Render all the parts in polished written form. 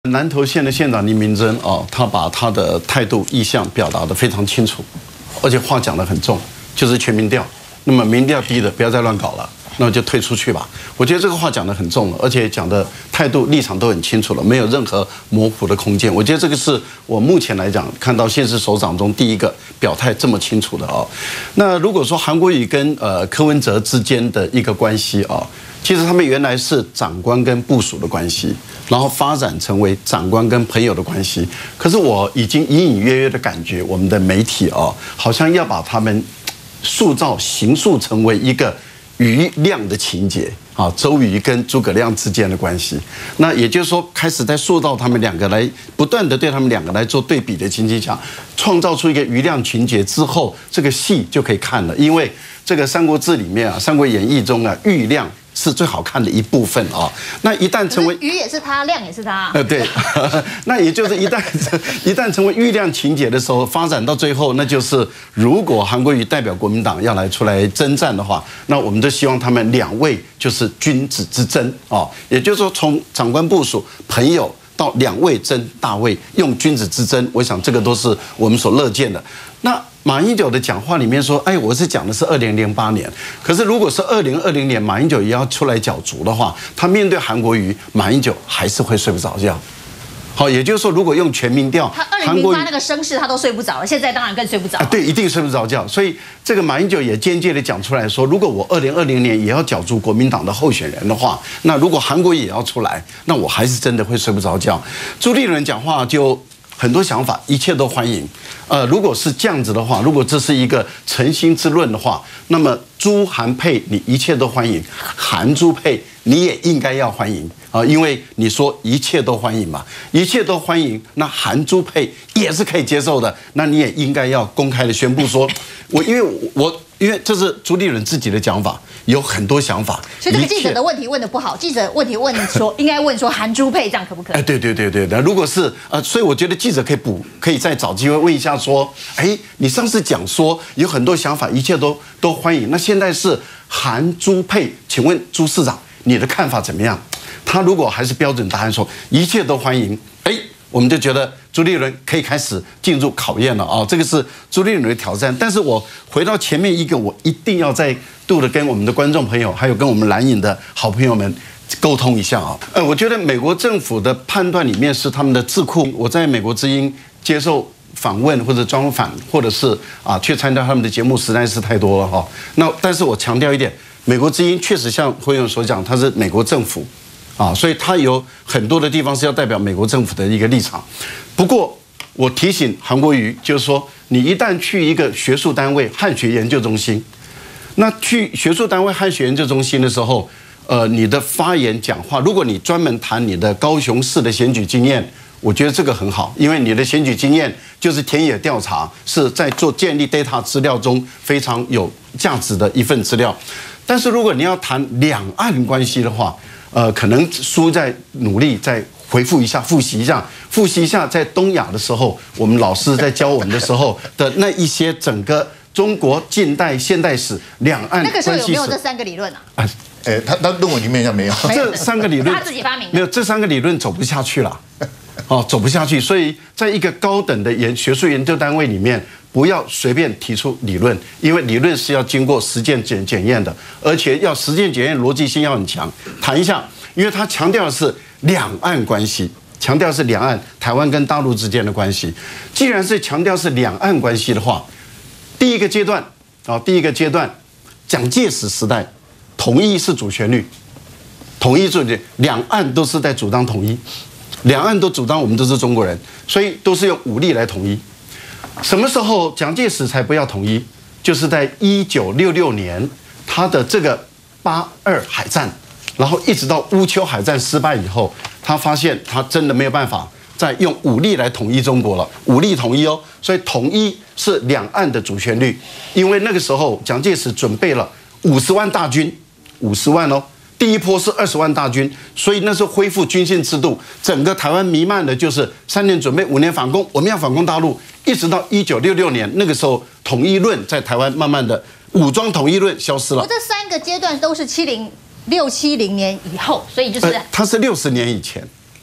南投县的县长林明珍他把他的态度意向表达得非常清楚，而且话讲得很重，就是全民调。那么民调低的不要再乱搞了，那么就退出去吧。我觉得这个话讲得很重了，而且讲的态度立场都很清楚了，没有任何模糊的空间。我觉得这个是我目前来讲看到县市首长中第一个表态这么清楚的那如果说韩国瑜跟柯文哲之间的一个关系其实他们原来是长官跟部属的关系，然后发展成为长官跟朋友的关系。可是我已经隐隐约约的感觉，我们的媒体好像要把他们形塑成为一个瑜亮的情节周瑜跟诸葛亮之间的关系。那也就是说，开始在塑造他们两个来不断的对他们两个来做对比的情景下，创造出一个瑜亮情节之后，这个戏就可以看了。因为这个《三国志》里面《三国演义》中瑜亮是最好看的一部分那一旦成为瑜也是他，亮也是他。 对，那也就是一旦成为瑜亮情节的时候，发展到最后，那就是如果韩国瑜代表国民党要来出来征战的话，那我们就希望他们两位就是君子之争也就是说从长官部属朋友到两位争大位，用君子之争，我想这个都是我们所乐见的。那马英九的讲话里面说，我是讲的是2008年，可是如果是2020年，马英九也要出来角逐的话，他面对韩国瑜，马英九还是会睡不着觉。好，也就是说，如果用全民调， 他2008那个声势他都睡不着了，现在当然更睡不着。 对，一定睡不着觉。所以这个马英九也间接的讲出来说，如果我2020年也要角逐国民党的候选人的话，那如果韩国瑜也要出来，那我还是真的会睡不着觉。朱立伦讲话就很多想法，一切都欢迎。如果是这样子的话，如果这是一个诚心之论的话，那么朱韩配你一切都欢迎，韩朱配你也应该要欢迎因为你说一切都欢迎嘛，一切都欢迎，那韩朱配也是可以接受的，那你也应该要公开的宣布说，因为这是朱立伦自己的讲法，有很多想法。 所以这个记者的问题问得不好，记者问题问说应该问说韩朱配这样可不可以？ 对，那如果是所以我觉得记者可以再找机会问一下说，你上次讲说有很多想法，一切都欢迎，那现在是韩朱配，请问朱市长你的看法怎么样？他如果还是标准答案说一切都欢迎，我们就觉得朱立伦可以开始进入考验了这个是朱立伦的挑战。但是我回到前面一个，我一定要再度的跟我们的观众朋友，还有跟我们蓝营的好朋友们沟通一下我觉得美国政府的判断里面是他们的智库。我在美国之音接受访问或者专访，或者是去参加他们的节目，实在是太多了那但是我强调一点，美国之音确实像辉勇所讲，它是美国政府所以它有很多的地方是要代表美国政府的一个立场。不过我提醒韩国瑜，就是说你一旦去一个学术单位汉学研究中心，那去学术单位汉学研究中心的时候，你的发言讲话，如果你专门谈你的高雄市的选举经验，我觉得这个很好，因为你的选举经验就是田野调查，是在做建立 data 资料中非常有价值的一份资料。但是如果你要谈两岸关系的话，可能书在努力再回复一下，复习一下，在东亚的时候，我们老师在教我们的时候的那一些整个中国近代现代史、两岸关系史。 那个时候有没有这3个理论他论文里面没有。 这3个理论他自己发明的。 没有，这3个理论走不下去了，走不下去。所以在一个高等的学术研究单位里面，不要随便提出理论，因为理论是要经过实践检验的，而且要实践检验逻辑性要很强。谈一下，因为他强调的是两岸关系，强调是两岸台湾跟大陆之间的关系。既然是强调是两岸关系的话，第一个阶段，蒋介石时代，统一是主旋律，两岸都是在主张统一，两岸都主张我们都是中国人，所以都是用武力来统一。什么时候蒋介石才不要统一？就是在1966年，他的这个8·2海战，然后一直到乌丘海战失败以后，他发现他真的没有办法再用武力来统一中国了，武力统一所以统一是两岸的主旋律。因为那个时候蒋介石准备了50万大军，50万第一波是20万大军，所以那时候恢复军宪制度，整个台湾弥漫的就是3年准备5年反攻，我们要反攻大陆，一直到1966年那个时候，统一论在台湾慢慢的武装统一论消失了。 这3个阶段都是6、70年以后，所以就是它是60年以前。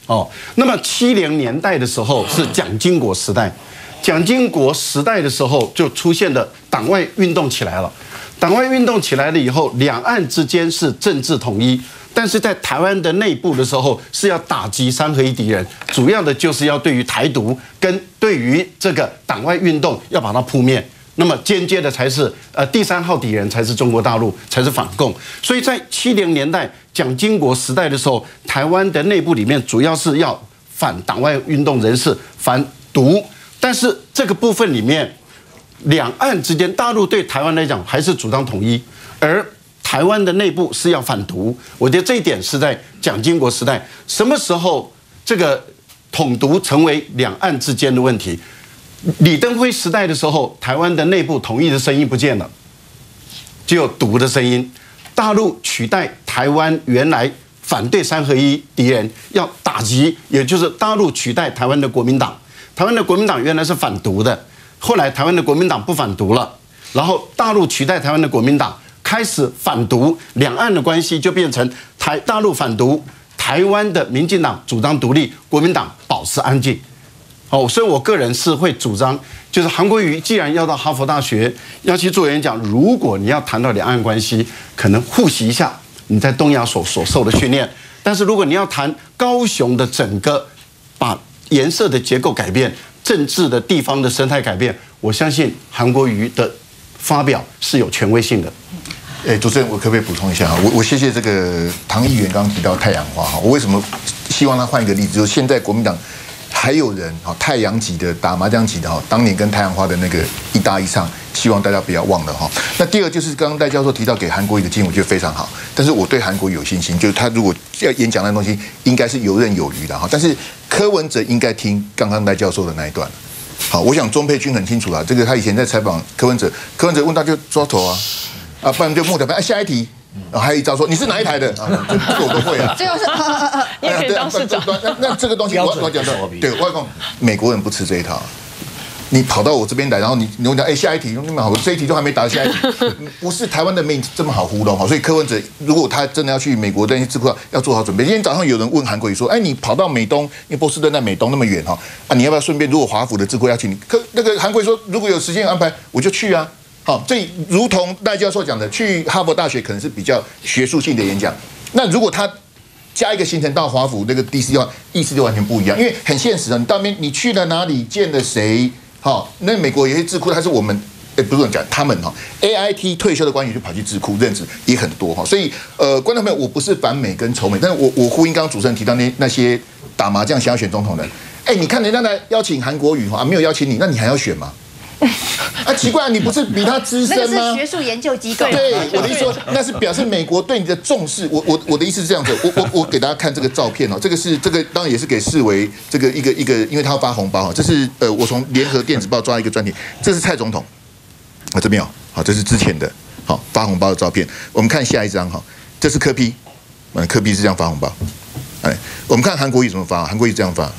哦，那么70年代的时候是蒋经国时代，蒋经国时代的时候就出现了党外运动起来了。党外运动起来了以后，两岸之间是政治统一，但是在台湾的内部的时候是要打击三合一敌人，主要的就是要对于台独跟对于这个党外运动要把它扑灭。那么间接的才是第3号敌人才是中国大陆，才是反共。所以在70年代蒋经国时代的时候，台湾的内部里面主要是要反党外运动人士，反独。但是这个部分里面，两岸之间，大陆对台湾来讲还是主张统一，而台湾的内部是要反独。我觉得这一点是在蒋经国时代。什么时候这个统独成为两岸之间的问题？李登辉时代的时候，台湾的内部统一的声音不见了，只有独的声音。大陆取代台湾原来反对三合一敌人，要打击，也就是大陆取代台湾的国民党。台湾的国民党原来是反独的，后来台湾的国民党不反独了，然后大陆取代台湾的国民党开始反独，两岸的关系就变成大陆反独，台湾的民进党主张独立，国民党保持安静。所以我个人是会主张，就是韩国瑜既然要到哈佛大学要去做演讲，如果你要谈到两岸关系，可能复习一下你在东亚所受的训练。但是如果你要谈高雄的整个把颜色的结构改变、政治的地方的生态改变，我相信韩国瑜的发表是有权威性的。 主持人，我可不可以补充一下？我谢谢这个唐议员刚刚提到太阳花哈，我为什么希望他换一个例子？就是现在国民党还有人太阳级的打麻将级的当年跟太阳花的那个一搭一唱，希望大家不要忘了哈。那第二就是刚刚戴教授提到给韩国瑜的建议，我觉得非常好，但是我对韩国瑜有信心，就是他如果要演讲那东西，应该是游刃有余的哈。但是柯文哲应该听刚刚戴教授的那一段。好，我想钟佩君很清楚啦，这个他以前在采访柯文哲，柯文哲问他就抓头不然就木头牌，下一题。还有一招说你是哪一台的这个我都会啊。 这就是你也可以当市长。 那这个东西我讲的，对，我讲美国人不吃这一套。你跑到我这边来，然后你问他，下一题，那么好，这一题都还没答下一题，不是台湾的命这么好糊弄哈。所以柯文哲如果他真的要去美国那些智库，要做好准备。今天早上有人问韩国瑜说，你跑到美东，因为波士顿在美东那么远你要不要顺便如果华府的智库要请你？那个韩国瑜说，如果有时间安排，我就去啊。好，这如同戴教授讲的，去哈佛大学可能是比较学术性的演讲。那如果他加一个行程到华府那个 DC 的话，意思就完全不一样，因为很现实你到那边你去了哪里，见了谁？那美国有些智库，还是我们不是讲他们AIT 退休的官员就跑去智库任职也很多所以观众朋友，我不是反美跟仇美，但是我呼应刚刚主持人提到那些打麻将想要选总统的，你看人家来邀请韩国瑜没有邀请你，那你还要选吗？奇怪，你不是比他资深吗？ 那个是学术研究机构。 对，我的意思说，那是表示美国对你的重视。我的意思是这样子，我给大家看这个照片这个当然也是给视为这个一个，因为他要发红包这是我从联合电子报抓一个专题，这是蔡总统这边好，这是之前的发红包的照片。我们看下一张这是柯 P， 柯 P 是这样发红包。我们看韩国瑜怎么发，韩国瑜这样发。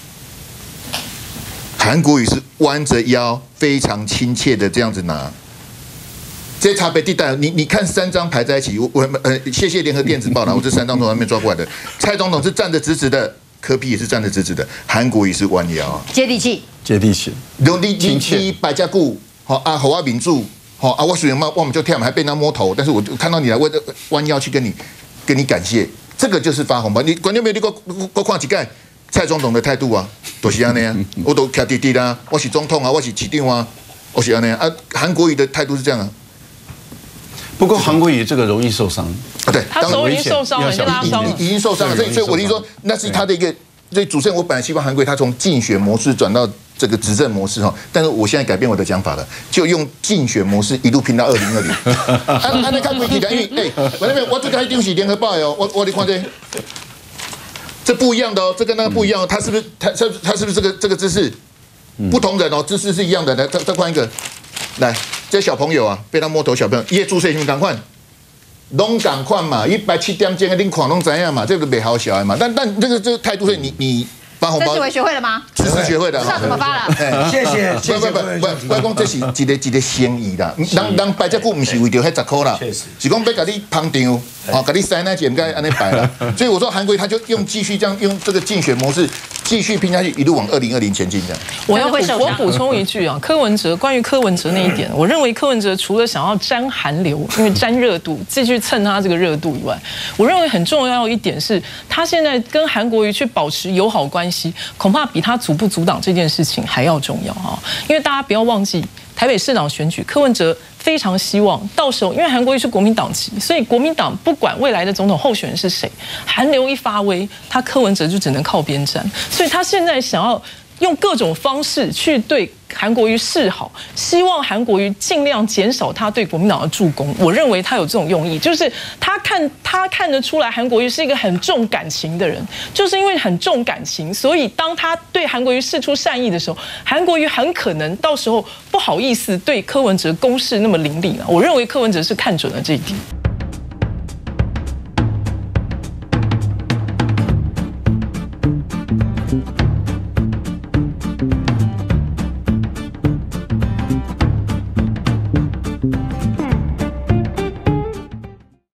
韩国瑜是弯着腰，非常亲切的这样子拿。这差别地带，你看3张排在一起，谢谢联合电子报啦，我这3张从那边抓过来的。蔡总统是站得直直的，柯 P 也是站得直直的，韩国瑜是弯腰， 接地气， 接地气。 你百家顾好啊民主我属于我们就跳，还被他摸头，但是我看到你来弯腰去跟你感谢，这个就是发红包。你观众朋友，你给我看几盖。蔡总统的态度都是这样我都徛直直啦，我是总统我是市长我是这样韩国瑜的态度是这样不过韩国瑜这个容易受伤对， 他手已经受伤了， 已经受伤了，所以我的意思说，那是他的一个。所以主持人，我本来希望韩国瑜他从竞选模式转到这个执政模式但是我现在改变我的讲法了，就用竞选模式一路拼到2020。那看媒体的，因为我这个一定是联合报我你看这不一样的这跟那个不一样他是不是他是不是这个姿势不同人姿势是一样的？来，再换一个，来，这小朋友被他摸头，小朋友叶注射什么赶快，拢赶快嘛，170点钟的恁看拢知影嘛，这个没好小孩嘛，但这个态度，所以你发红包。 这是我学会了吗？ 知识学会的， 知道怎么发了。 谢谢。 不，我讲这是一个生意啦。人摆这久不是为着迄10块啦，是讲要给你捧场，哦，给你塞那钱，该安尼摆啦。所以我说韩国瑜他就继续这样用这个竞选模式继续拼下去，一路往2020前进这样。 我补充一句啊，关于柯文哲那一点，我认为柯文哲除了想要沾韩流，因为沾热度，继续蹭他这个热度以外，我认为很重要一点是，他现在跟韩国瑜去保持友好关系，恐怕比他阻不阻挡这件事情还要重要啊！因为大家不要忘记，台北市长选举，柯文哲非常希望到时候，因为韩国瑜是国民党籍，所以国民党不管未来的总统候选人是谁，韩流一发威，他柯文哲就只能靠边站，所以他现在想要用各种方式去对韩国瑜示好，希望韩国瑜尽量减少他对国民党的助攻。我认为他有这种用意，就是他看得出来韩国瑜是一个很重感情的人，就是因为很重感情，所以当他对韩国瑜释出善意的时候，韩国瑜很可能到时候不好意思对柯文哲攻势那么凌厉了。我认为柯文哲是看准了这一点。